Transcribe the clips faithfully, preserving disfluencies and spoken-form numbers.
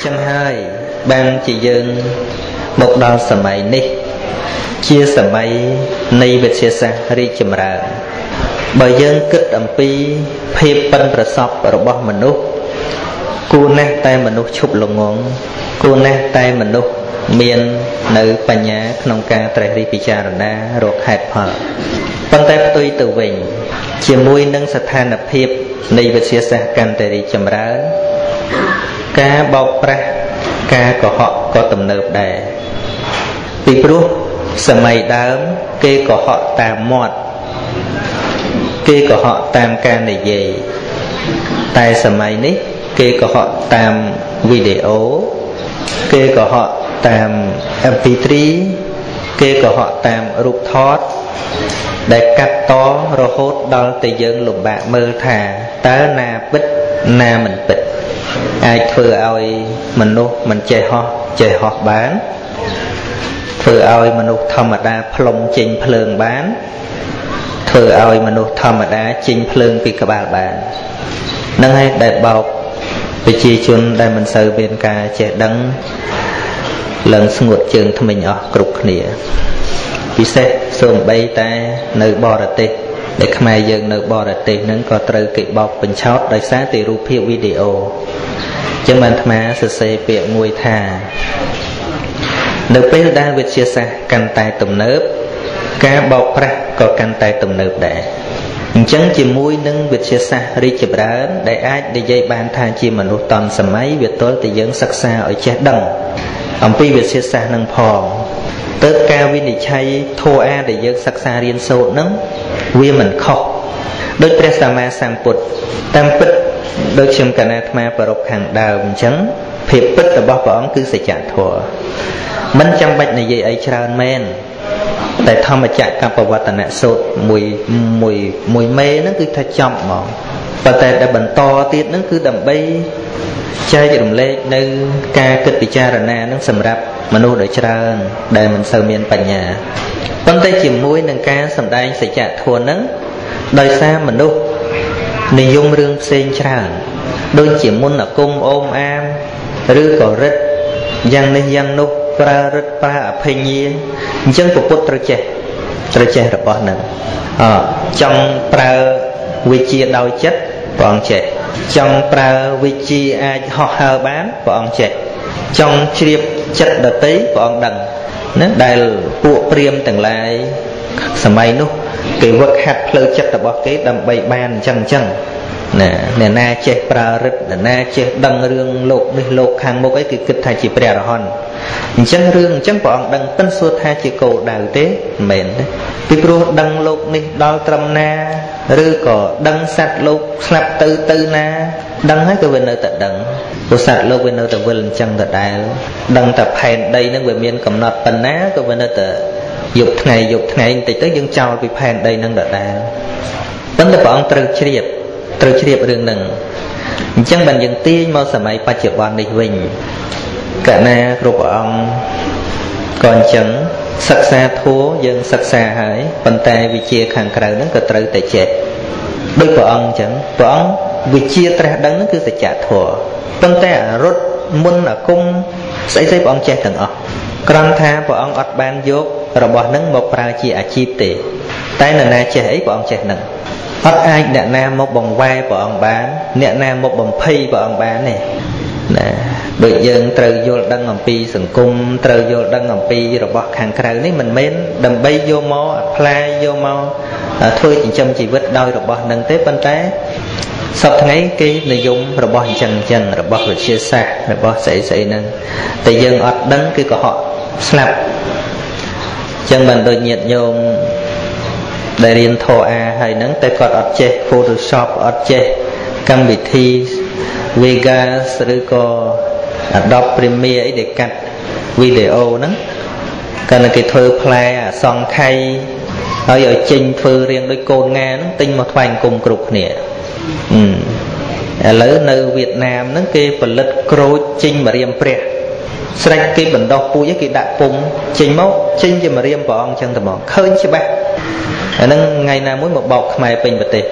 ចឹងហើយបានជាយើងមកដល់សម័យនេះជាសម័យនៃវិទ្យាសាស្ត្ររីកចម្រើនបើយើងគិតអំពីភាពប៉ិនប្រសប់របស់មនុស្សគួរណាស់តែមនុស្សឈប់ល្ងងគួរណាស់តែមនុស្សមាននៅបញ្ញាក្នុងការត្រេះរិះពិចារណារកហេតុផលប៉ុន្តែផ្ទុយទៅវិញជាមួយនឹងស្ថានភាពនៃវិទ្យាសាស្ត្រកាន់តែរីកចម្រើនការបោកប្រាស់ការកុហកក៏ទំនើបដែរពីព្រោះសម័យដើមគេកុហកតាមមាត់គេកុហកតាមការនិយាយតែសម័យនេះគេកុហកតាមវីដេអូគេកុហកតាម em pê ba គេកុហកតាមរូបថតដែលកាត់តរហូតដល់តែយើងលំបាកមើលថាតើណាពិតណាមិនពិតអាចធ្វើឲ្យមនុស្សមិនចេះហោះចេះហោះបានធ្វើឲ្យមនុស្សធម្មតាផ្លុំចេញភ្លើងបានធ្វើឲ្យមនុស្សធម្មតាចេញភ្លើងពីក្បាលបាននឹងហើយដែលបោកប្រជាជនដែលមិនសូវមានការចេះដឹងឡើងស្ងួតជើងថ្មិញអស់គ្រប់គ្នាពិសេសសូម្បីតែនៅបរទេសដែលខ្មែរយើងនៅបរទេសហ្នឹងក៏ត្រូវគេបោកបញ្ឆោតដោយសារតែរូបភាពវីដេអូចឹងបានអាត្មាសរសេរពាក្យមួយថានៅពេលដែលវិទ្យាសាស្ត្រកាន់តែទំនើបការបោកប្រាស់ក៏កាន់តែទំនើបដែរអញ្ចឹងជាមួយនឹងវិទ្យាសាស្ត្ររីកចម្រើនដែលអាចនិយាយបានថាជាមនុស្សតន់សម័យវាទល់តែយើងសិក្សាឲ្យចេះដឹងអំពីវិទ្យាសាស្ត្រនឹងផងទើបការវិនិច្ឆ័យធម៌អាដែលយើងសិក្សារៀនសូត្រហ្នឹងវាមិនខុសដោយព្រះសម្មាសម្ពុទ្ធតាមពិតដូចខ្ញុំកណាអាត្មាប្ររពខាងដើមអញ្ចឹងភាពពិតរបស់ព្រះអង្គគឺសច្ចធម៌មិនចាំបាច់និយាយអីច្រើនមែនតែធម្មចក្រកបវត្តនសូត្រមួយមួយមួយមេហ្នឹងគឺថាចំហ្មងប៉ុន្តែដែលបន្តទៀតហ្នឹងគឺដើម្បីចែករំលែកនៅការគិតពិចារណាហ្នឹងសម្រាប់មនុស្សដ៏ច្រើនដែលមិនសូវមានបញ្ញាប៉ុន្តែជាមួយនឹងការសម្ដែងសច្ចធម៌ហ្នឹងដោយសារមនុស្សនិយមរឿងផ្សេងច្រើនដូចជាមុនអាគមអូមអាមឬក៏រិទ្ធយ៉ាងនេះយ៉ាងនោះប្រើរិទ្ធប្រើអភិញ្ញាអញ្ចឹងពុទ្ធត្រូវចេះត្រូវចេះរបស់ហ្នឹងអចង់ប្រើវិជ្ជាដោយចិត្តព្រះអង្គចេះចង់ប្រើវិជ្ជាអាចហោះហើរបានព្រះអង្គចេះចង់ជ្រាបចិត្តដតីព្រះអង្គដឹងណាដែលពួកព្រាហ្មណ៍ទាំងឡាយសម័យនោះគេវឹកហាត់ផ្លូវចិត្តរបស់គេដើម្បីបានអញ្ចឹងអញ្ចឹងណាអ្នកណាចេះប្រើរិទ្ធអ្នកណាចេះដឹងរឿងលោកនេះលោកខាងមុខអីគឺគិតថាជាព្រះអរហន្តអញ្ចឹងរឿងអញ្ចឹងព្រះអង្គដឹងពិនសួរថាជាគោលដៅទេមិនមែនទេពីព្រោះដឹងលោកនេះដល់ត្រឹមណាឬក៏ដឹងសត្វលោកស្លាប់ទៅទៅណាដឹងហើយក៏វានៅតែដឹងព្រោះសត្វលោកវានៅតែវិលអញ្ចឹងដដែលដឹងតែផែនដីហ្នឹងវាមានកំណត់ប៉ុណ្ណាក៏វានៅតែយប់ថ្ងៃយប់ថ្ងៃបន្តិចទៅយើងចោលពីផែនដីហ្នឹងដដែលប៉ុន្តែព្រះអង្គត្រូវជ្រាបត្រូវជ្រាបរឿងហ្នឹងអញ្ចឹងបានយើងទាញមកសម័យបច្ចុប្បន្ននេះវិញកណាគ្រប់ព្រះអង្គក៏អញ្ចឹងសិក្សាធម៌យើងសិក្សាហើយប៉ុន្តែវិជ្ជាខាងក្រៅហ្នឹងក៏ត្រូវតែចេះដូចព្រះអង្គអញ្ចឹងព្រះអង្គវិជ្ជាត្រាស់ដឹងហ្នឹងគឺសច្ចធម៌ប៉ុន្តែរត់មុនអាគមស្អីស្អីព្រះអង្គចេះទាំងអស់គ្រាន់ថាព្រះអង្គអត់បានយករបស់ហ្នឹងមកប្រើជាអាជីពទេតែនរណាចេះអីព្រះអង្គចេះហ្នឹងអត់អាចអ្នកណាមកបង្វែរព្រះអង្គបានអ្នកណាមកបំភ័យព្រះអង្គបានទេណាដូចយើងត្រូវយល់ដឹងអំពីសង្គមត្រូវយល់ដឹងអំពីរបស់ខាងក្រៅនេះមិនមែនដើម្បីយកមកផ្លាយយកមកធ្វើចិញ្ចឹមជីវិតដោយរបស់នឹងទេប៉ុន្តែសពថ្ងៃគេនិយមរបស់អញ្ចឹងអញ្ចឹងរបស់វិទ្យាសាស្ត្ររបស់ស្អីស្អីហ្នឹងតែយើងអត់ដឹងគឺកុហកស្លាប់អញ្ចឹងបានដូចញាតិញោមដែលរៀនធម៌អាហើយហ្នឹងតែគាត់អត់ចេះ Photoshop អត់ចេះកម្មវិធី Vegas ឬក៏ Adobe Premiere អីដែលកាត់វីដេអូហ្នឹងកាលណាគេធ្វើផ្លែអសង្ខ័យហើយឲ្យចេញធ្វើរៀងដូចកូនងាហ្នឹងទិញមកថ្វាយអង្គមគ្រប់គ្នាឥឡូវនៅវៀតណាមហ្នឹងគេផលិតក្រូចចេញមករៀមព្រះស្រេចគេបណ្ដោះពូជគេដាក់ពុំចេញមកចេញជាមករៀមព្រះអង្គចឹងតែមកឃើញច្បាស់អាហ្នឹងថ្ងៃណាមួយមកបោកខ្មែរពេញប្រទេសទៀត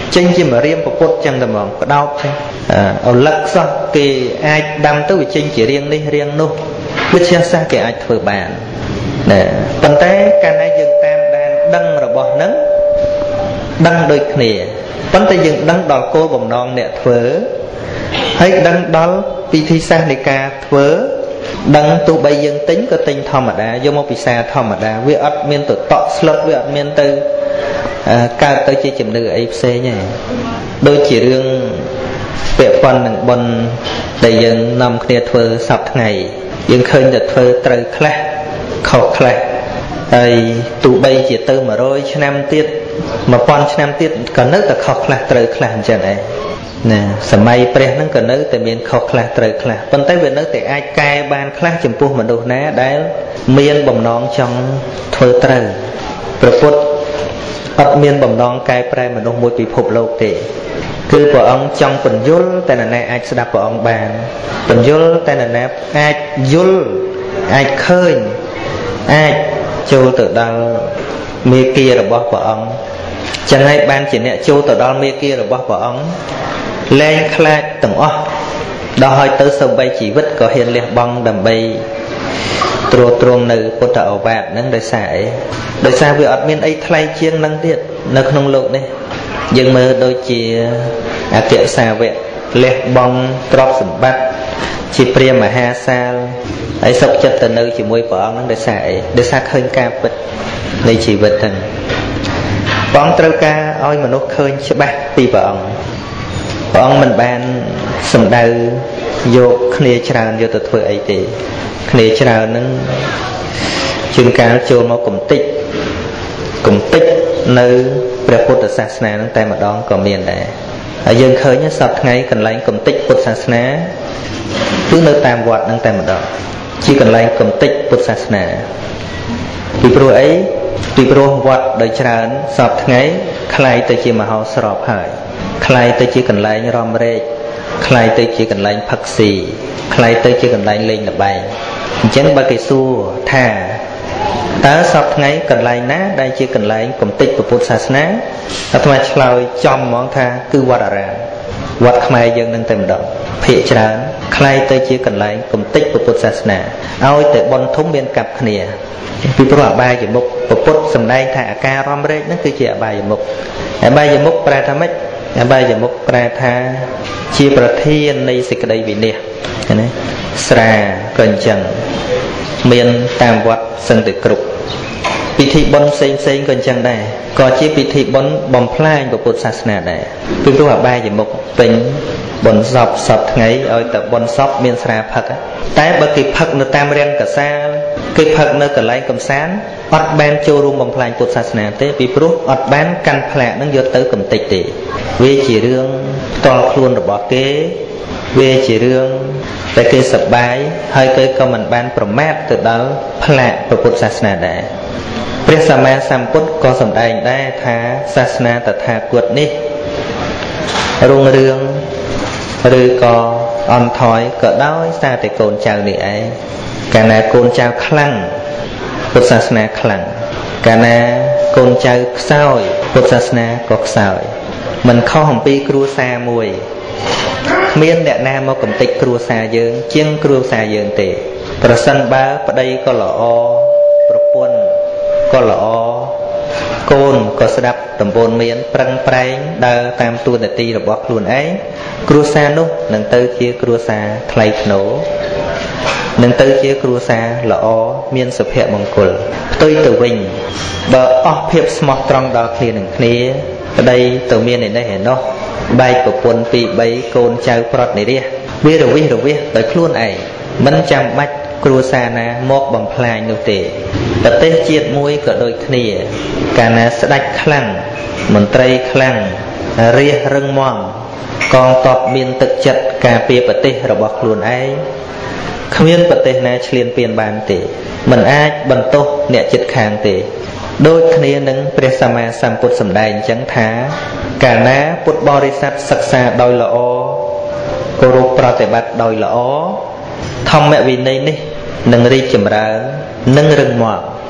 ចេញជាមរៀមពពុតចឹងតែហ្មងក្តោបចឹងអលឹកសោះគេអាចដាំទៅវាចេញជារៀងនេះរៀងនោះវិទ្យាសាស្ត្រគេអាចធ្វើបានណាប៉ុន្តែកាលណាយើងតាមដានដឹងរបស់ហ្នឹងដឹងដូចគ្នាប៉ុន្តែយើងដឹងដល់គោលបំណងអ្នកធ្វើហើយដឹងដល់ពិធីសាស្ត្រនៃការធ្វើដឹងទោះបីយើងទិញក៏ទិញធម្មតាយកមកពិសាធម្មតាវាអត់មានទៅតក់ស្លឹកវាអត់មានទៅកើតទៅជាជំនឿអីផ្សេងទេដូចជារឿងពាក់ព័ន្ធនឹងបុណ្យដែលយើងនាំគ្នាធ្វើសប្តាហ៍ថ្ងៃយើងឃើញតែធ្វើត្រូវខ្លះខុសខ្លះហើយទោះបីជាទៅមួយរយឆ្នាំទៀតមួយពាន់ឆ្នាំទៀតក៏នៅតែខុសខ្លះត្រូវខ្លះអញ្ចឹងឯងណាសម័យព្រះហ្នឹងក៏នៅតែមានខុសខ្លះត្រូវខ្លះប៉ុន្តែវានៅតែអាចកែបានខ្លះចំពោះមនុស្សណាដែលមានបំណងចង់ធ្វើត្រូវព្រះពុទ្ធអត់មានបំណងកែប្រែមនុស្សមួយពិភពលោកទេគឺព្រះអង្គចង់ពន្យល់តែនរណាអាចស្ដាប់ព្រះអង្គបានពន្យល់តែនរណាអាចយល់អាចឃើញអាចចូលទៅដល់មេគារបស់ព្រះអង្គចឹងហើយបានជាអ្នកចូលទៅដល់មេគារបស់ព្រះអង្គលែងខ្លាចទាំងអស់ដល់ហើយទៅសូម្បីជីវិតក៏ហ៊ានលះបង់ដើម្បីត្រួតត្រងនៅពុទ្ធឱវាទហ្នឹងដោយសារអីដោយសារវាអត់មានអីថ្លៃជាងនឹងទៀតនៅក្នុងโลกនេះយើងមើលដូចជាអគ្គសាវកលះបង់ទ្រព្យសម្បត្តិជាព្រាហ្មណ៍មហាសាលហើយសុខចិត្តទៅនៅជាមួយព្រះអង្គហ្នឹងដោយសារអីដោយសារឃើញការពិតនៃជីវិតហ្នឹងព្រះអង្គត្រូវការឲ្យមនុស្សឃើញច្បាស់ពីព្រះអង្គព្រះអង្គមិនបានសម្ដៅយកគ្នាច្រើនយកទៅធ្វើអីទេគ្នាច្រើនហ្នឹងជាងកាលចូលមកកំតិចកំតិចនៅព្រះពុទ្ធសាសនាហ្នឹងតែម្ដងក៏មានដែរហើយយើងឃើញសប្តាហ៍ថ្ងៃកន្លែងកំតិចពុទ្ធសាសនាគឺនៅតាមវត្តហ្នឹងតែម្ដងជាកន្លែងកំតិចពុទ្ធសាសនាពីព្រោះអីពីព្រោះវត្តដោយច្រើនសប្តាហ៍ថ្ងៃคล้ายទៅជាមហោស្រពហើយคล้ายទៅជាកន្លែងរំរែកคล้ายទៅជាកន្លែងផឹកស៊ីคล้ายទៅជាកន្លែងលេងល្បែងអញ្ចឹងបើគេសួរថាតើសប្តាហ៍ថ្ងៃកន្លែងណាដែលជាកន្លែងកំតិចពុទ្ធសាសនាអាត្មាឆ្លើយចំហ្មងថាគឺវត្តអារាមវត្តខ្មែរយើងនឹងតែម្ដងភាគច្រើនคล้ายទៅជាកន្លែងកំតិចពុទ្ធសាសនាឲ្យតែបុណ្យធំមានកាប់គ្នាពីព្រោះអបាយមុខពុទ្ធសម្ដែងថាអាការរំរែកហ្នឹងគឺជាអបាយមុខអបាយមុខប្រែថាម៉េចអបាយមុខប្រែថាជាប្រធាននៃសេចក្តីវិន័យណាស្រាក៏អញ្ចឹងមានតាមវត្តសឹងតែគ្រប់ពិធីបុណ្យផ្សេងផ្សេងក៏អញ្ចឹងដែរក៏ជាពិធីបុណ្យបំផ្លាញពុទ្ធសាសនាដែរពីព្រោះអបាយមុខពេញបុណ្យសពសពថ្ងៃឲ្យតែបុណ្យសពមានស្រាផឹកតែបើគេផឹកនៅតាមរាំងកសាលគេផឹកនៅកន្លែងកំសាន្តអត់បានចូលរួមបំផ្លាញពុទ្ធសាសនាទេពីព្រោះអត់បានកាន់ផ្លាកនឹងយកទៅកំតិចទេវាជារឿងផ្ទាល់ខ្លួនរបស់គេវាជារឿងតែគេសប្បាយហើយគេក៏មិនបានប្រមាថទៅដល់ផ្លាកពុទ្ធសាសនាដែរព្រះសម្មាសម្ពុទ្ធក៏សម្ដែងដែរថាសាសនាតថាគតនេះរុងរឿងឬក៏អន់ថយក៏ដោយសារតែកូនចៅនេះឯងកាលណាកូនចៅខ្លាំងពុទ្ធសាសនាខ្លាំងកាលណាកូនចៅខ្សោយពុទ្ធសាសនាក៏ខ្សោយមិនខុសអំពីគ្រួសារមួយគ្មានអ្នកណាមកកំទេចគ្រួសារយើងជាងគ្រួសារយើងទេប្រសិនបើប្តីក៏ល្អប្រពន្ធក៏ល្អកូនក៏ស្ដាប់ដំបូន្មានប្រឹងប្រែងដើរតាមទួនាទីរបស់ខ្លួនឯងគ្រួសារនោះនឹងទៅជាគ្រួសារថ្លៃថ្នូរនឹងទៅជាគ្រួសារល្អមានសុភមង្គលផ្ទុយទៅវិញបើអស់ភាពស្មោះត្រង់ដល់គ្នានឹងគ្នាប្តីទៅមានឯនេះឯនោះបែកប្រពន្ធពីរបីកូនចៅប្រត់និរិះវារវិះរវិះដោយខ្លួនឯងមិនចាំបាច់គ្រួសារណាមកបំផ្លាញនោះទេប្រទេសជាតិមួយក៏ដូចគ្នាកាលណាស្ដេចខ្លាំងមន្ត្រីខ្លាំងរាជរឹងមាំកងទ័ពមានទឹកចិត្តការពារប្រទេសរបស់ខ្លួនឯងគ្មានប្រទេសណាឈ្លានពានបានទេមិនអាចបន្ទោសអ្នកជិតខាងទេដូចគ្នានឹងព្រះសម្មាសម្ពុទ្ធសម្ដែងអញ្ចឹងថាកាលណាពុទ្ធបរិស័ទសិក្សាដោយល្អគោរពប្រតិបត្តិដោយល្អធម្មវិន័យនេះនឹងរីកចម្រើននិងរឹងមាំ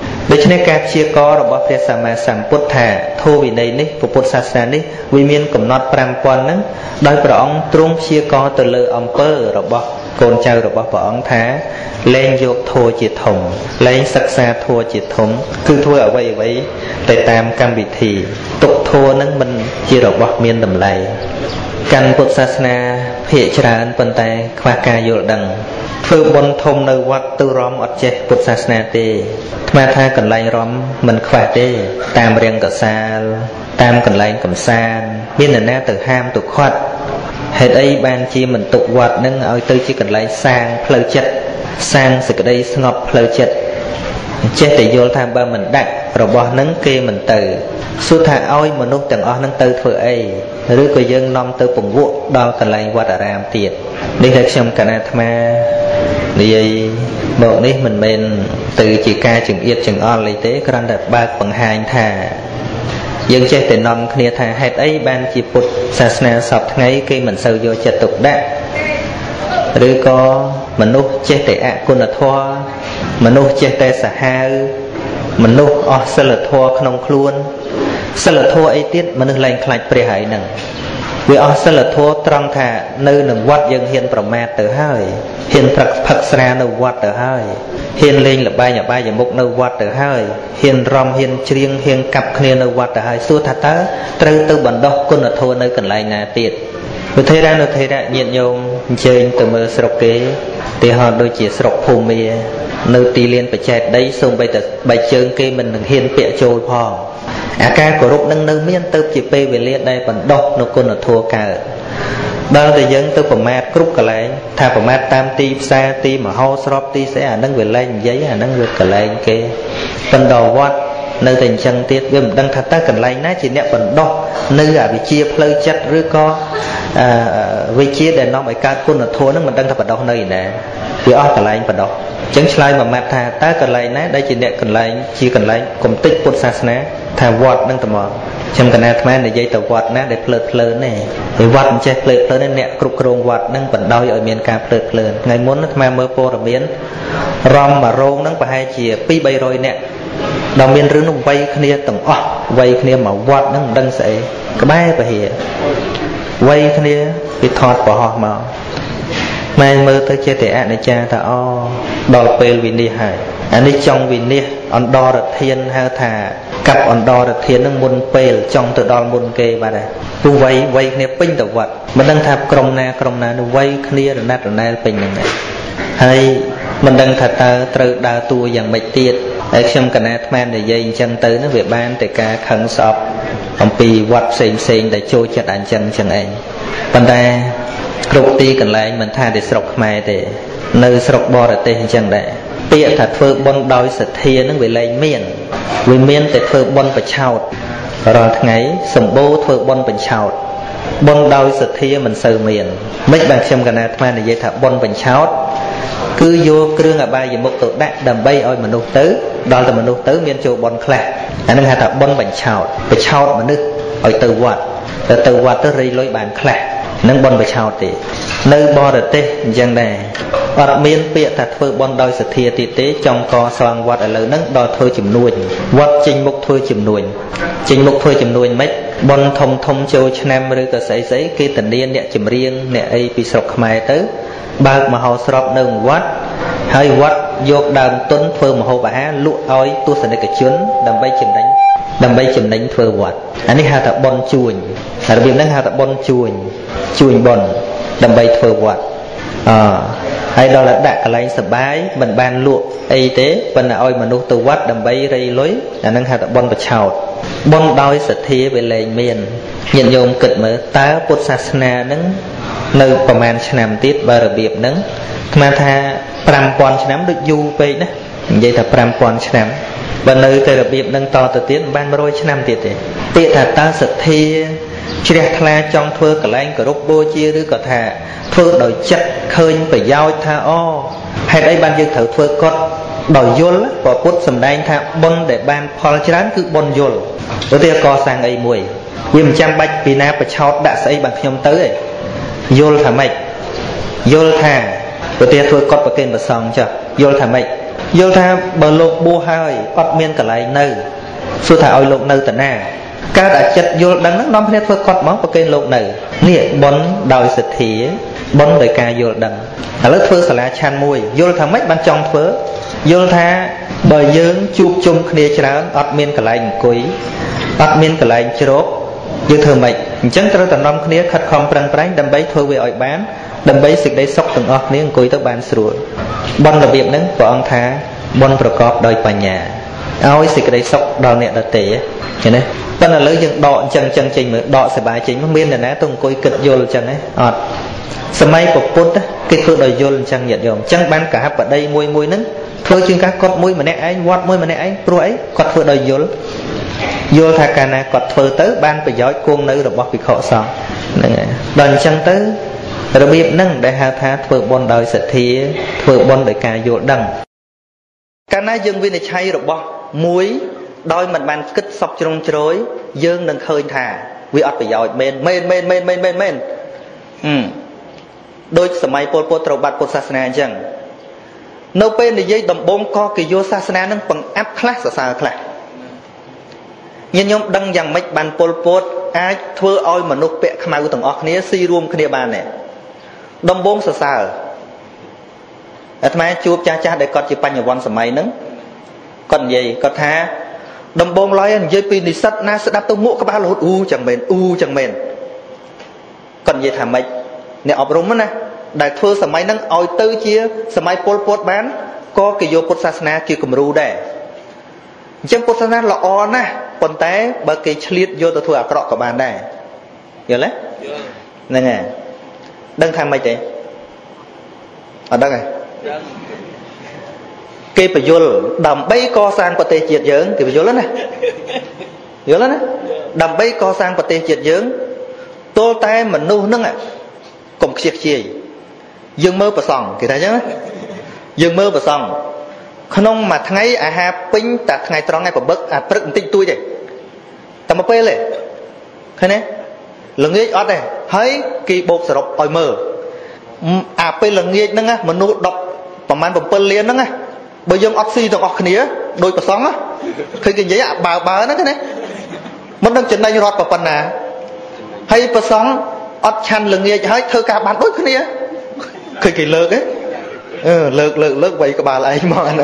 ដូច្នេះការព្យាកររបស់ព្រះសម្មាសម្ពុទ្ធថាធម៌វិន័យនេះពុទ្ធសាសនានេះវាមានកំណត់ប្រាំពាន់ហ្នឹងដោយព្រះអង្គទ្រង់ព្យាករទៅលើអំពើរបស់កូនចៅរបស់ព្រះអង្គថាលែងយកធម៌ជាធំលែងសិក្សាធម៌ជាធំគឺធ្វើអ្វីអ្វីទៅតាមកម្មវិធីទុកធម៌ហ្នឹងមិនជារបស់មានតម្លៃកាន់ពុទ្ធសាសនាភាគច្រើនប៉ុន្តែខ្វះការយល់ដឹងធ្វើបុណ្យធំនៅវត្តទៅរំអត់ចេះពុទ្ធសាសនាទេថ្មថាកន្លែងរំមិនខ្វះទេតាមរៀងកសាលតាមកន្លែងកំសាន្តមាននរណាទៅហាមទៅខាត់ហេតុអីបានជាមិនទុកវត្តនឹងឲ្យទៅជាកន្លែងសាងផ្លូវចិត្តសាងសេចក្តីស្ងប់ផ្លូវចិត្តចេះតែយល់ថាបើមិនដាក់របស់នឹងគេមិនទៅសួរថាឲ្យមនុស្សទាំងអស់នឹងទៅធ្វើអីឬក៏យើងនាំទៅពង្វក់ដល់កន្លែងវត្តអារាមទៀតនេះដែលខ្ញុំកណាអាត្មានិយាយមកនេះមិនមែនទៅជាការចង្អៀតចង្អល់អីទេគ្រាន់តែបើកបង្ហាញថាយើងចេះតែនាំគ្នាថាហេតុអីបានជាពុទ្ធសាសនាសពថ្ងៃគេមិនសូវយកចិត្តទុកដាក់ឬក៏មនុស្សចេះតែអគុណធម៌មនុស្សចេះតែសាហាវមនុស្សអស់សិលធម៌ក្នុងខ្លួនសិលធម៌អីទៀតមនុស្សលែងខ្លាចព្រះហើយហ្នឹងវាអស់សិលធម៌ត្រង់ថានៅនឹងវត្តយើងហ៊ានប្រមាថទៅហើយហ៊ានព្រឹកផឹកស្រានៅវត្តទៅហើយហ៊ានលេងល្បែងអបាយមុខនៅវត្តទៅហើយហ៊ានរំហ៊ានច្រៀងហ៊ានកាប់គ្នានៅវត្តទៅហើយសួរថាតើត្រូវទៅបណ្ដោះគុណធម៌នៅកន្លែងណាទៀតវិធិរានុធិរៈញាតិញោមអញ្ជើញទៅមើលស្រុកគេទីហោដូចជាស្រុកភូមានៅទីលានបច្ចេកដីសូម្បីតែបែកជើងគេមិននឹងហ៊ានពាក់ចូលផងអាការគោរពនឹងនៅមានទៅជាពេលវេលាដែលបណ្ដោះនៅគុណធម៌កើតដល់តែយើងទៅប្រមាថគ្រប់កន្លែងថាប្រមាថតាមទីផ្សារទីមហោស្រពទីស្អីអានឹងវាលែងនិយាយអានឹងវាកន្លែងគេបណ្ដោះវត្តនៅតែអញ្ចឹងទៀតវាមិនដឹងថាតើកន្លែងណាជាអ្នកបណ្ដោះនៅអវិជ្ជាផ្លូវចិត្តឬក៏អឺវិជ្ជាដែលនាំឲ្យកើតគុណធម៌នឹងមិនដឹងថាបណ្ដោះនៅឯណាវាអស់កន្លែងបណ្ដោះអញ្ចឹងឆ្លើយមួយម៉ាត់ថាតើកន្លែងណាដែលជាអ្នកកន្លែងជាកន្លែងគំតិចពុទ្ធសាសនាថាវត្តនឹងត្មងខ្ញុំកណាអាត្មានិយាយទៅវត្តណាដែលភ្លើតភ្លើនទេពីវត្តមិនចេះភ្លើតភ្លើនទេអ្នកគ្រប់គ្រងវត្តនឹងបណ្ដោយឲ្យមានការភ្លើតភ្លើនថ្ងៃមុនអាត្មាមើលព័ត៌មានរំមករោងនឹងប្រហែលជាពីរបីរយនាក់ដល់មានរឿងនោះវ័យគ្នាទាំងអស់វ័យគ្នាមកវត្តនឹងមិនដឹងស្អីក្បែរពហិវ័យគ្នាពីថតប្រហោះមកម៉ែមើលទៅចេះតែអនិច្ចាថាអូដល់ពេលវិនិច្ឆ័យហើយអានេះចង់វិនិច្ឆ័យអន្តរធានហៅថាកាប់អន្តរធាននឹងមុនពេលចង់ទៅដល់មុនគេបាទហើយព្រោះវ័យវ័យគ្នាពេញទៅវត្តមិនដឹងថាក្រុមណាក្រុមណានោះវ័យគ្នារណាត់រណែលពេញហ្នឹងដែរហើយមិនដឹងថាតើត្រូវដើរតួយ៉ាងម៉េចទៀតហើយខ្ញុំកណាអាត្មានិយាយអញ្ចឹងទៅនោះវាបានតែការខឹងស្អប់អំពីវត្តផ្សេងផ្សេងដែលចូលចិត្តអញ្ចឹងចឹងឯងប៉ុន្តែគ្រប់ទីកន្លែងមិនថាតែស្រុកខ្មែរទេនៅស្រុកបរទេសអញ្ចឹងដែរពាក្យថាធ្វើបុណ្យដោយសទ្ធានឹងវាលែងមានវាមានតែធ្វើបុណ្យបញ្ឆោតរាល់ថ្ងៃសម្បូរធ្វើបុណ្យបញ្ឆោតបុណ្យដោយសទ្ធាមិនសូវមានមិនបានខ្ញុំកណាអាត្មានិយាយថាបុណ្យបញ្ឆោតគឺយកគ្រឿងអបាយមុខទៅដាក់ដើម្បីឲ្យមនុស្សទៅដល់តែមនុស្សទៅមានចូលបុណ្យខ្លះអានឹងហៅថាបុណ្យបញ្ឆោតបញ្ឆោតមនុស្សឲ្យទៅវត្តទៅទៅវត្តទៅរៃលុយបានខ្លះនឹងបុណ្យបញ្ឆោតទេនៅបរទេសអញ្ចឹងដែរអត់មានពាក្យថាធ្វើបុណ្យដោយសទ្ធាទៀតទេចង់កសាងវត្តឥឡូវហ្នឹងដល់ធ្វើជំនួញវត្តចេញមុខធ្វើជំនួញចេញមុខធ្វើជំនួញមិនបុណ្យធំធំចូលឆ្នាំឬក៏ស្អីស្អីគេធានាអ្នកចម្រៀងអ្នកអីពីស្រុកខ្មែរទៅបើកមហោស្រពនៅវត្តហើយវត្តយកដើមទុនធ្វើម្ហូបអាហារលក់ឲ្យទស្សនិកជនដើម្បីចំណេញដើម្បីចំណេញធ្វើវត្តអានេះហៅថាបុណ្យជួញរបៀបហ្នឹងហៅថាបុណ្យជួញជួញបុណ្យដើម្បីធ្វើវត្តអហើយដល់តែដាក់កន្លែងសបាយមិនបានលក់អីទេប៉ុន្តែឲ្យមនុស្សទៅវត្តដើម្បីរៃលុយអាហ្នឹងហៅថាបុណ្យបញ្ឆោតបុណ្យដោយសទ្ធាវាលែងមានញាតិញោមគិតមើលតើពុទ្ធសាសនាហ្នឹងនៅប្រហែលឆ្នាំទៀតបើរបៀបហ្នឹងស្មានថាប្រាំពាន់ឆ្នាំដូចយូរពេកណានិយាយថាប្រាំពាន់ឆ្នាំបើនៅតែរបៀបហ្នឹងតទៅទៀតមិនបានមួយរយឆ្នាំទៀតទេពាក្យថាតើសទ្ធាជ្រះថ្លាចង់ធ្វើកន្លែងគោរពបូជាឬក៏ថាធ្វើដោយចិត្តឃើញប្រយោជន៍ថាអូហេតុអីបានយើងត្រូវធ្វើកត់ដោយយល់ព្រះពុទ្ធសម្ដែងថាបុណ្យដែលបានផលច្រើនគឺបុណ្យយល់ឧទាហរណ៍កសាងអីមួយវាមិនចាំបាច់ពីណាប្រឆោតដាក់ស្អីបានខ្ញុំទៅទេយល់ថាម៉េចយល់ថាឧទាហរណ៍ធ្វើកត់ប្រគេនប្រសងចុះយល់ថាម៉េច vô tha bờ lục bu hơi cọt miên cả lại nâu xua thả oi lục nâu tận na ca đã chật vô đắng nắng năm hết phơi cọt món có cây lục nâu nịa bón đòi sệt thía bón đời ca vô đắng à lớp phơi sả chan mùi vô thả mấy ban trong phơi vô tha bờ dướng chụp chung kia chả ọt miên cả lại cối ọt miên cả lại chốt vô thơ mệnh chẳng cho tận năm kia khát khom prang prang đâm bấy thôi về ỏi bán đâm bấy xịt đấy sốc từng ọt miên cối tới bàn sủi bón là việc nắng của ông tha bónประกอบ đôi bà nhà ao xịt đấy sốc đào nẹt đợt tệ thế này bên là lưỡi dựng đọ chân chân trình mà đọ sẽ bài chính miên là ná tung cối cực vô chân ấy ọt sớm mai của put cái phước đời vô chân nhiệt dòng chân ban cả hấp ở đây môi môi nứng thôi chuyên các cọt mũi mà nè anh quạt mũi mà nè anh pro ấy cọt phơi đời vô vô thà cả nè cọt phơi tới ban phải giỏi cuồng nữ rồi bóc bị khổ sọ đòn chân tới rồi biết nâng để hà tha phơi bon đời sệt thía phơi bon đời cà vô đằng cả nãy dương viên này chay rồi bóc muối đôi mình ban kích sọc trong chối dương đừng khơi thả vì ọt phải giỏi men men men men men men men đôi sớm mai pol pol trâu bát pol sa na chẳng nấu bên để dây đầm bông co kỳ vô sa na nâng bằng áp class sa sa class nhân nhóm đăng rằng mấy bàn pol pol ai thưa oi mà nấu bẹ khmau từng óc nia si room kia bàn này đầm bông sa sa ở thay chụp cha cha để cọt chụp bánh ởวันsớm mai nứng còn gì cọt tha đầm bông lái anh dây pin đi sắt na sẽ đáp tôi mua các ba lô u chẳng mền u chẳng mền còn gì thà mấy nè ọp rung á đại thưa sớm mai nâng oi tư chia sớm mai pol pol bán có cái vô pol sa na kia cầm ru đây chẳng pol sa na là on á còn té bởi cái chliết vô tôi thưa à cọ của bạn đây hiểu đấy nè nè đăng tham mấy chị ở đây này cái phải vô đầm bay co sang qua tê chiết dưỡng thì phải vô lớn này hiểu lớn đấy đầm bay co sang qua tê chiết dưỡng tô tay mình nu nâng à cùng chiết chi dương mơ bờ sòng kì thấy chứ dương mơ bờ sòng không mà thấy à ha pin ta ngày tròn ngày của bậc à bậc tinh tôi vậy ta mà pê lên thấy nè lần nghe ót này thấy kỳ bột sờ độc ỏi mờ à pê lần nghe nâng á mình nu đọcประมาณ bảy liền nâng á bây giờ ót xi trong ót khía đôi bờ sòng á khi cái giấy à bào bào nó thế này mình đang trên đây như rót vào phần nào hay bờ sòng ót chăn lần nghe thấy thơ ca bán đôi khía khi kỳ lợt ấy ừ, lợt lợt lợt vậy các bà lại mà nó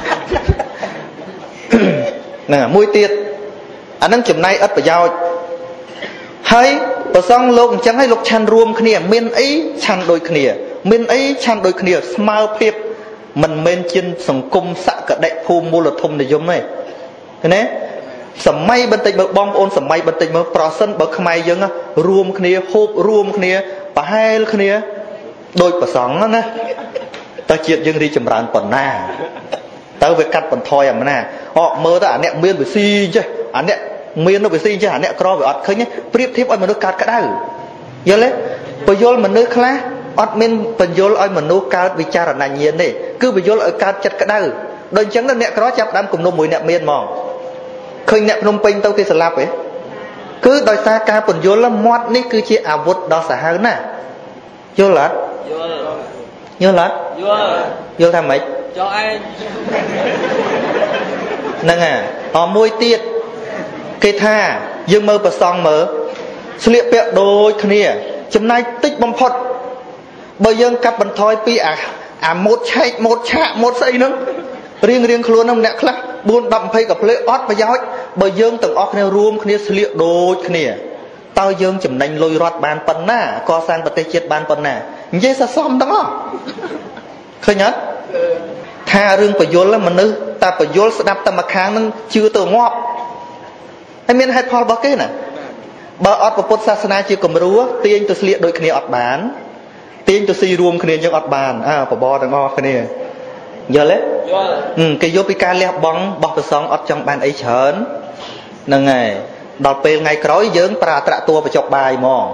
nè mùi tiệt anh đang chùm nay ít phải giao hay bờ sông lục chẳng hay lục chăn ruộng khnia miền ấy chăn đôi khnia miền ấy chăn đôi khnia smile phep mình men trên sòng cung sạ cả đại phu mua lợt thùng này giống này thế này sầm may bên tây bờ bom ôn sầm may bên tây bờ procent bờ khmai dương á ruộng khnia hộp ruộng khnia và hai khnia đôi bờ sông á nè ta chuyện dương đi chầm rán bẩn na tao về cắt bẩn thoi à mà nè họ mơ ta anh nè miên về si chứ anh nè miên nó về si chứ anh nè cro về ọt khơi nhé priệp thiếp oi mà nó cắt cái đâu giờ lấy bây giờ mình nước khá ọt miên bây giờ oi mà nó cắt vì cha là nạn nhiên này cứ bây giờ oi cắt chặt cái đâu đôi chấn là nè cro chặt đám cùng nôm mùi nè miên mòn khơi nè nôm pin tao kia sờ lạp ấy cứ đòi xa ca bây giờ là mót ní cứ chia ảo vụt đó xả hơn nè vô là vô lắm vô vô tham mấy cho anh nâng à họ môi tiệt cây tha dương mơ bờ song mở sliệp bẹo đôi khnia chấm nay tích bom phật bởi dương cặp bẩn thoi pi à à một chạy một chạ một xây nữa riêng riêng luôn ông nè khla buôn đậm phay gặp lễ ót và giáo bởi dương từng ót nêu ruộng khnia sliệp đôi khnia tao dương chấm nành lôi rót bàn pần na co sang bờ tây chết bàn pần na dễ sa xóm đó khơi nhớ tha rương phải vô là mình nữ ta phải vô đáp ta mà kháng nó chưa từ ngọt em miền hai Paul bao cái nè bà ọt và Phật sa na chưa cầm rúa tiên từ sliệt đôi kia ọt bán tiên từ si ruộng kia nhưng ọt bàn à phải bò đằng ngọ kia giờ lấy ừ cái vô pika lẹ bóng bọc từ song ọt trong bàn ấy chớn nâng ngày đọt pe ngày cõi dướng pra tra tua và chọc bài mò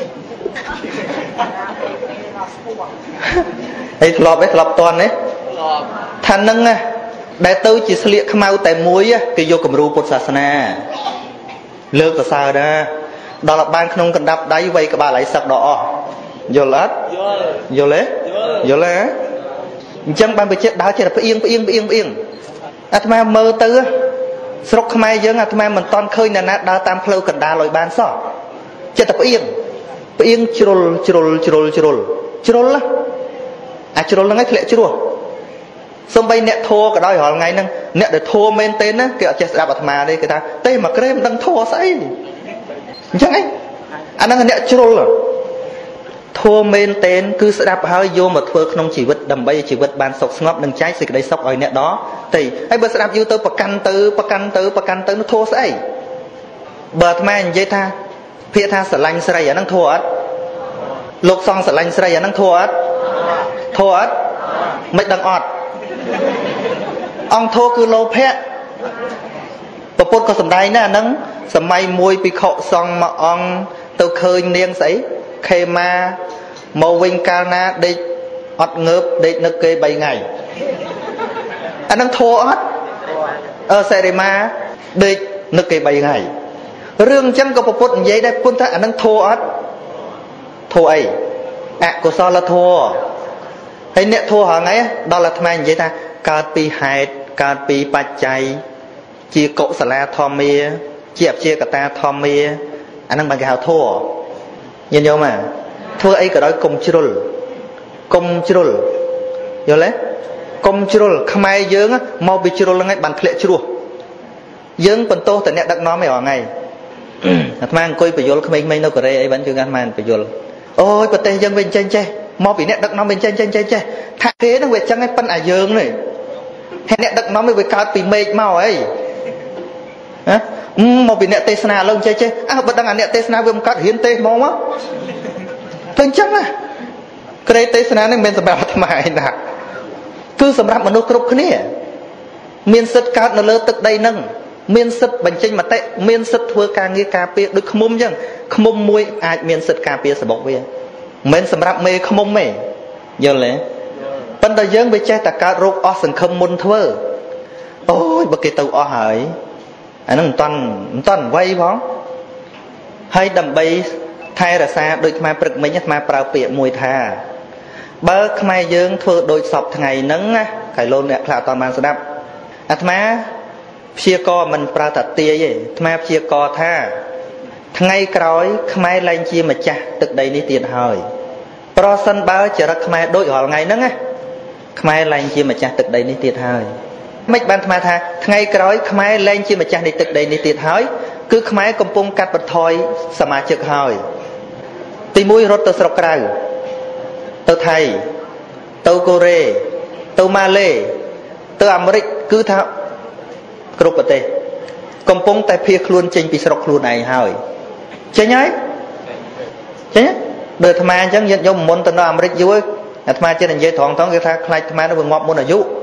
ấy lọp ấy lọp toàn đấy thành nâng à đại tư chỉ sliệt khmau tại muối á cái vô cầm ru Phật sa na lược từ sao đó đó là ban không cần đập đáy vây các bà lại sạc đỏ vô lát vô lết vô lết chẳng ban bị chết đào chết là phải yên phải yên phải yên phải yên à thà mơ tư sọc khmai dương à thà mình toàn khơi nè nát đào tam phơi cần đào lội ban sọ chết là phải yên phải yên churul churul churul churul churul á à churul là ngay lệ churul xong bay nẹt thua cả đôi họ ngày nâng nẹt để thua men tên á kẹo chết đào bạc mà đây cái ta tên mà cái em đang thua say chẳng ấy anh đang nẹt churul à thua men tên cứ sẽ đáp hơi vô một phơi không chỉ vật đầm bay chỉ vật bàn sọc ngóp đừng trái xịt đây sọc ở nẹt đó thì hay bữa sẽ đáp vô tới bạc căn từ bạc căn từ bạc căn từ nó thua say bờ tham anh dây tha phía tha sờ lanh sờ ở năng thua ớt lục xong sờ lanh sờ ở năng thua ớt thua ớt mấy đằng ọt ông thua cứ lô phe và phút có sầm đai nè nâng sầm may môi bị khọ xong mà ông tôi khơi niên sấy khê ma màu vinh ca na đi ọt ngớp đi nước kê bảy ngày anh đang thua ớt ở xe ma đi nước kê bảy ngày rương chân có một phút giấy đây quân ta anh đang thua ớt thua ấy à của sao là thua hay nè thua hả ngay đó là tham anh vậy ta card pi hạt card pi bạch chay chia cậu sả la thom mía chia chia cả ta thom mía anh đang bằng cái hào thua nhìn nhau mà thua ấy cả đó cùng churul cùng churul hiểu lấy cùng churul không ai dướng á mau bị churul là ngay bàn lệ churul dướng phần tô tại nè đặt nó mày ở ngày mang coi phải vô không mấy mấy đâu có đây ấy vẫn chưa gan màn phải vô ôi bật tay dân bên trên che mau bị nẹt đặt nó bên trên trên trên che thà thế nó về chẳng ấy phân à dương này hẹn nẹt đặt nó mới về cao bị mệt mau ấy hả mau bị nẹt tê sna lông che che à bật đang ăn nẹt tê sna với một cát hiến tê mau á phân chắc à cái tê sna này mình sẽ bảo tham ai nè cứ sầm rạp mà nó cướp cái này miền sứt cao nó lơ tức đây nâng miền sứt bánh chênh mà tệ miền sứt thưa càng nghe cà phê được khmum chứ khmum muối ai miền sứt cà phê sẽ bọc về mình sầm rạp mê khmum mê giờ lẽ vấn đề dân với trái ta cá rốt o sừng khâm môn thưa ôi bậc kỳ tàu o hỏi anh nó toàn toàn vay phóng hay đầm bay thay là xa đôi mai bực mấy nhất mai prao piệm mùi thà bơ mai dân thưa đôi sọc ngày nắng á cái lôn nè là toàn mang đắp à má chia co mình prao thật tia vậy má chia co tha ngày cõi mai lên chia mà cha từ đây đi tiền hỏi pro sân bao chờ ra mai đôi họ ngày nắng á mai lên chia mà cha từ đây đi tiền hỏi mấy bạn tham tha ngày cõi mai lên chia mà cha đi từ đây đi tiền hỏi cứ mai công pung cắt bật thôi sờ mà trực hỏi tì mũi rốt từ sọc cày từ Thái từ Korea từ Malay từ Americ cứ thao group ở đây công pung tại phía luôn trên bị sọc luôn này hỏi chơi nhái chơi nhái đời tham ăn chẳng nhận giống môn từ nó Americ dưới tham ăn trên này dây thòng thòng cái thang khai tham ăn nó vừa ngọt môn ở dụ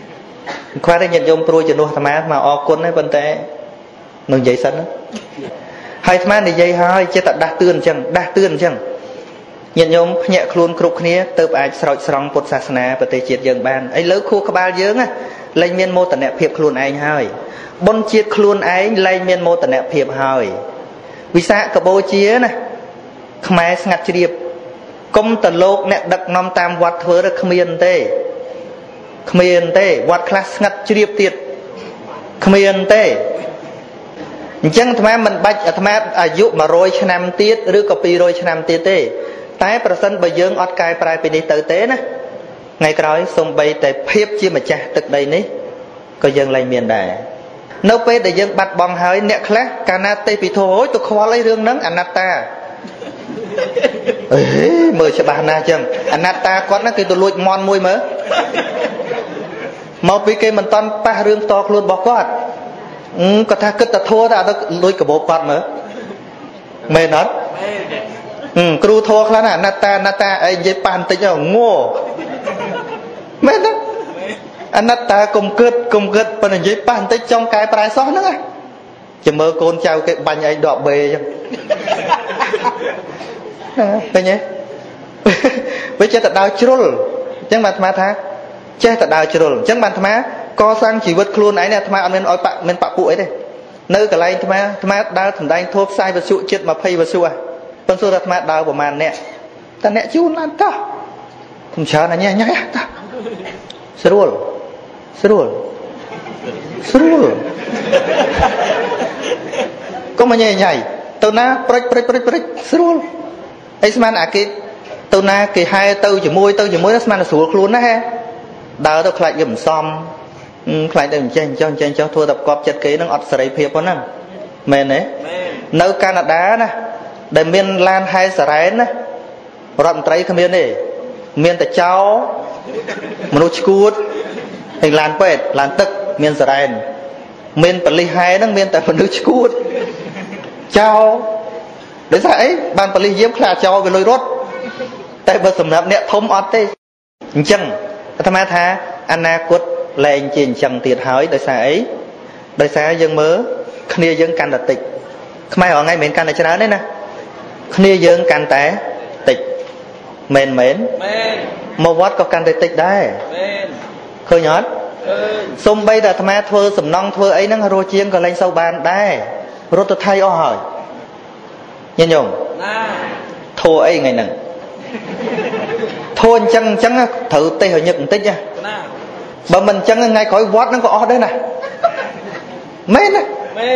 khoa đây nhận giống tôi cho nó tham ăn mà o quân ấy vấn đề ngừng dây sân hai tham ăn thì dây hai chơi tận đa tương chẳng đa tương chẳng nhận nhóm nhẹ luôn cục kia từ ai soi sòng Phậtศาสนาประเทศជាតិយើងបានអីលើខួរក្បាលយើងលែងមានមោទនភាពខ្លួនឯងហើយបុណ្យជាតិខ្លួនឯងលែងមានមោទនភាពហើយវិសាខបូជាណាខ្មែរស្ងាត់ជ្រាបគុំតលោកអ្នកដឹកនាំតាមវត្តធ្វើឬគ្មានទេគ្មានទេវត្តខ្លះស្ងាត់ជ្រាបទៀតគ្មានទេអញ្ចឹងអាត្មាមិនបាច់អាត្មាអាយុmột trămឆ្នាំទៀតឬក៏two hundredឆ្នាំទៀតទេតែប្រសិនបើយើងអត់កែប្រែពីនេះទៅទេណាថ្ងៃក្រោយសូម្បីតែភាពជាម្ចាស់ទឹកដីនេះក៏យើងលែងមានដែរនៅពេលដែលយើងបាត់បង់ហើយអ្នកខ្លះកាលណាទេពីធោហូចទៅខ្វល់អីរឿងហ្នឹងអនត្តាអេមើលច្បាស់ណាស់ចឹងអនត្តាគាត់ហ្នឹងគេទៅលួចមន់មួយមើលមកពីគេមិនតន់ប៉ះរឿងតខ្លួនរបស់គាត់គាត់ថាគិតតែធោតែអត់ទៅលួចកាបូបគាត់មើលមែនអត់គ្រូធោខ្លះណាអនត្តាអនត្តាអីនិយាយប៉ះបន្តិចងោមែនទេអនត្តាកុំគិតកុំគិតប៉ុន្តែនិយាយប៉ះបន្តិចចង់កែប្រែសោះហ្នឹងណាចាំមើលកូនចៅគេបាញ់អីដកបេអញ្ចឹងឃើញទេវាចេះតែដើរជ្រុលអញ្ចឹងបានអាត្មាថាចេះតែដើរជ្រុលអញ្ចឹងបានអាត្មាកសាងជីវិតខ្លួនឯងអាត្មាអត់មានឲ្យមានបពុអីទេនៅកន្លែងអាត្មាអាត្មាដើរសម្ដែងធម៌ផ្សាយវិសុចិត្តtwentyវិសុប៉ុន្តែអាត្មាដើរប្រហែលអ្នកតែអ្នកជូនឡើងតោះខ្ញុំច្រើនអញញ៉ៃតោះ srul srul srul có mà nhảy nhảy tàu na prech prech prech prech srul ấy xem à cái tàu na cái hai tàu chỉ môi tàu chỉ môi nó xem là srul luôn đó ha đào tàu lại dùm xóm lại đừng chen cho chen cho thua tập cọp chặt kế nó ọt sợi phiệp đó nè mền đấy nơi Canada nè để miền Lan hay Sài nè rậm trái cái miền này miền tại cháu một chút hình Lan Pet Lan Tức miền Sài miền Bali hay nó miền tại một chút cháu để sao ấy ban Bali diễm là cháu về lôi rốt tại bờ sầm nạp nẹt thông ọt tê chăng tham gia tha Anna cốt lên trên chân tiệt hỏi đời xa ấy đời xa dân mớ khnia dân can là tịch mai họ ngay miền can là cho nó đấy nè khnia dân can té tịch mền mến một vót có can tịch đấy khơi nhót xung bây giờ tham thưa sầm non thưa ấy nó rô chiên còn lên sâu bàn đấy rô tôi thay o hỏi nhân nhung thua ấy ngày nè thua chân chân thử tây hồi nhật tích nha bà mình chân ngay khỏi vót nó có o đấy nè mến á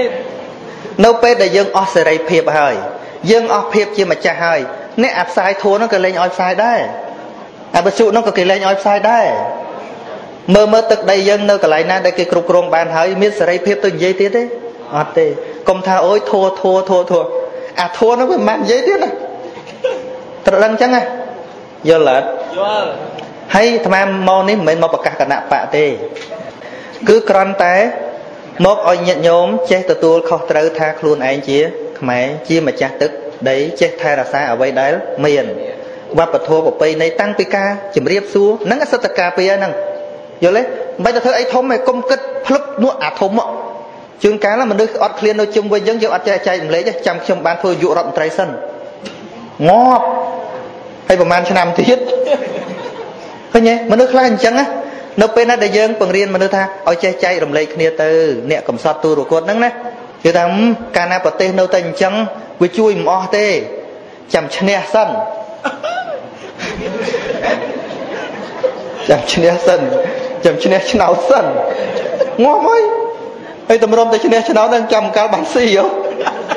nấu bê để dân o sợi phiệp hơi dân o phiệp chia mà cha hơi nè áp sai thua nó cứ lên oi sai đấy áp bự nó có kỳ lên oi sai đấy mơ mơ tức đây dân nơi cái lại na đây cái cục cồn bàn hơi miết sợi phiệp tôi dây tiết đấy ọt tê công tha ôi thua thua thua thua à thua nó phải mang dây tiết này thật lăng chăng à giờ lợn hay tham mò ní mình mò bạc cả nạp bạ tê cứ con té một oi nhận nhóm che từ tua khó trâu tha luôn anh chia mẹ chia mà cha tức đấy che thay là sao ở đây đấy miền và bật thua một cây này tăng pika chìm riệp xuống nắng cái sợi cà phê nằng giờ lấy bây giờ thấy ấy thôm mày công kích phật nuốt à thôm ạ chương cá là mình đưa ọt clean đôi chung với dân dân ọt chạy chạy lấy chứ chăm chăm ban thôi dụ rộng trái sân ngọt hay vào man cho năm thiết thôi nhé mà nước lại chẳng á nó bên đó để dân bằng riêng mà nước tha ôi chạy chạy đồng lấy kia từ nè cầm sọt tu rồi cốt nắng nè người ta cana bờ tê nâu tình chẳng với chui mò tê chăm chne sân chăm chne sân chăm chne cháo sân ngon mấy hay tầm rôm tới chne cháo đang chăm cá bánh xì không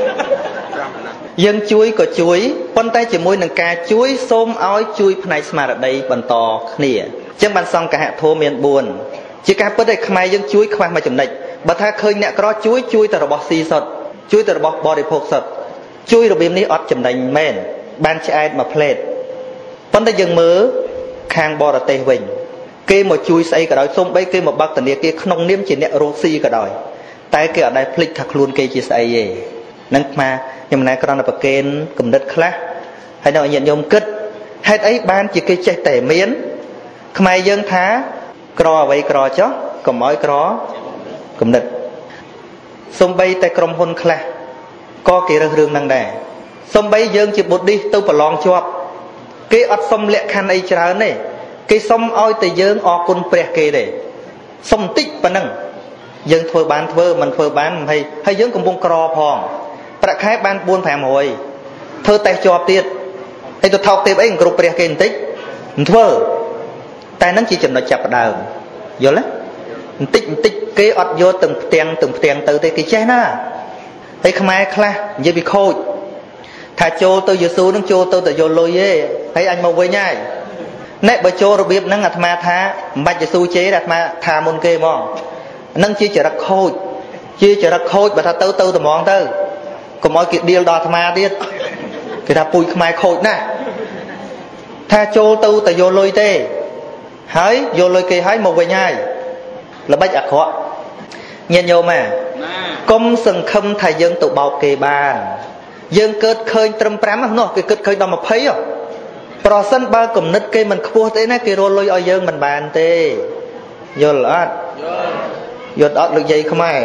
dân chuối có chuối con tay chỉ môi nâng ca chuối xôm ói chuối này mà ở đây bần to nè chẳng bàn xong cả hạ thô miền buồn chỉ cả bữa đây khai dân chuối khoan mà chấm nịch bà tha khơi nè có chuối chuối từ bò xì sọt chuối từ bò bò để phộc sọt chuối rồi bìm ní ót chấm nịch men ban chạy mà plate con tay dân mớ khang bò là tê vinh kê một chuối xây cả đói xôm bay kê một bạc tần địa kia không niêm chỉ nè roxy cả đói tay kia ở đây plate thật luôn kê chỉ xây gì nâng mà nhưng mà này còn là bậc kén cầm đất khác hay nói nhận nhôm kết hết ấy ban chỉ cây chạy tẻ miến khai dân thá cò vậy cò chó còn mỗi cò cầm đất sông bay tay cầm hôn khác có kỳ rừng năng đẻ sông bay dân chỉ bột đi tôi phải lon cho cái ớt sông lẹ khăn ấy trả này cái sông oi từ dân o côn pre kê để sông tích và nâng dân thôi bán thơ mình thôi bán hay hay dân cũng bông cò phongประคายบ้านบุญแผ่หอยเธอแต่จอบติดไอ้ตัวทอกเต็มเองกรุบเปรียกเก่งติ๊กเธอแต่นั้นchỉ chừng nó chập đầu vô lấy tích tích cái ọt vô từng tiền từng tiền từ từ cái chế naไอ้ขมายคลาอย่าไปโคตรถ้าโจตัวยูซูนั่งโจตัวแต่โยโลเย่ให้อันมาไว้ง่ายเนบโจระเบียบนั่งอัตมาท้าบัจยูซูเจอัตมาทามุนเกมองนั่งชี้จะรักโคตรชี้จะรักโคตรบัตรเต้าเต้าแต่มองเต้าก็มอยกิดเดียลดอธรรมาดิคือถ้าปุยขมายโคตรนะถ้าโจตูแต่โยลอยเต้หายโยลอยเกยหายมาไว้ง่ายแล้วบัจอักขะเงียนโยมาก้มสังคมไทยยังตุเบาเกบานยังเกิดเคยตรมแปรมเนาะเกิดเคยดอมมาเพี้ยปรสันบากลมนึกเกมันขบวนเต้นะเกโรลอยเอายังมันบานเต้โยลอัดโยดอัดหรือใหญ่ขมาย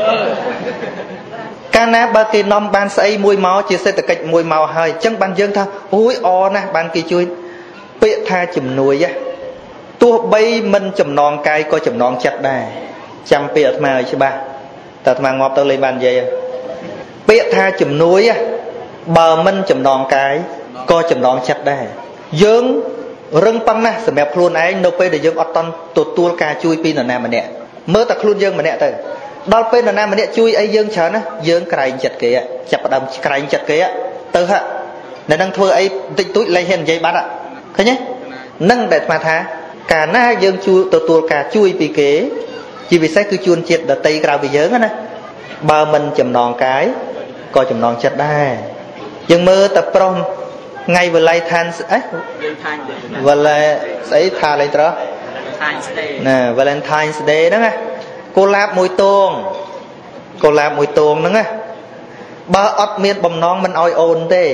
การนับบางทีน้อมบานใส่มวยเมาจีเสตกิจมวยเมาให้จังบานยังท่าโอ้ยอนะบานกี่ช่วยเปียท่าจุ่มนวยยะตัวใบมันจุ่มนองกายก็จุ่มนองจัดได้จำเปียมาใช่ปะแต่ทำไมงอบตัวเลยบานใหญ่เปียท่าจุ่มนวยยะบามันจุ่มนองกายก็จุ่มนองจัดได้ยืง rừng băng nè sầm mẹp khuôn ấy nộp về để dương ọt ton tụt tua cà chui pin ở nam mà nè mơ ta khuôn dương mà nè từ đo pin ở nam mà nè chui ấy dương chán á dương cày chặt kìa chặt đầm cày chặt kìa từ hả để năng thua ấy tịnh túi lấy hiện dây bắt ạ thấy nhé nâng để mà thà cả na dương chui tụt tua cà chui pì kế chỉ vì sao cứ chuồn chết đợt tây cào bị dớn á nè ba mình chầm nòn cái coi chầm nòn chặt đai dương mơ tập prom ngay vừa lại than ấy vừa lại ấy thà lại đó nè Valentine's Day đó nghe cô lạp mùi tuồng cô lạp mùi tuồng đó nghe ba ớt miên bầm non mình oi ôn thế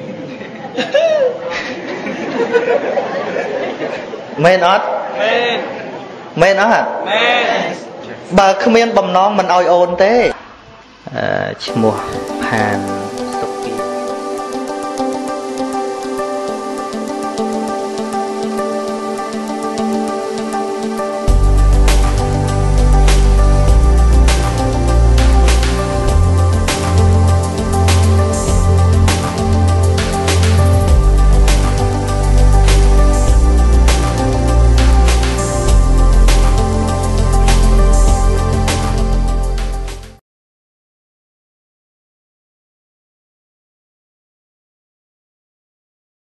men ớt men ớt hả ba không miên bầm non mình oi ôn thế mùa hàn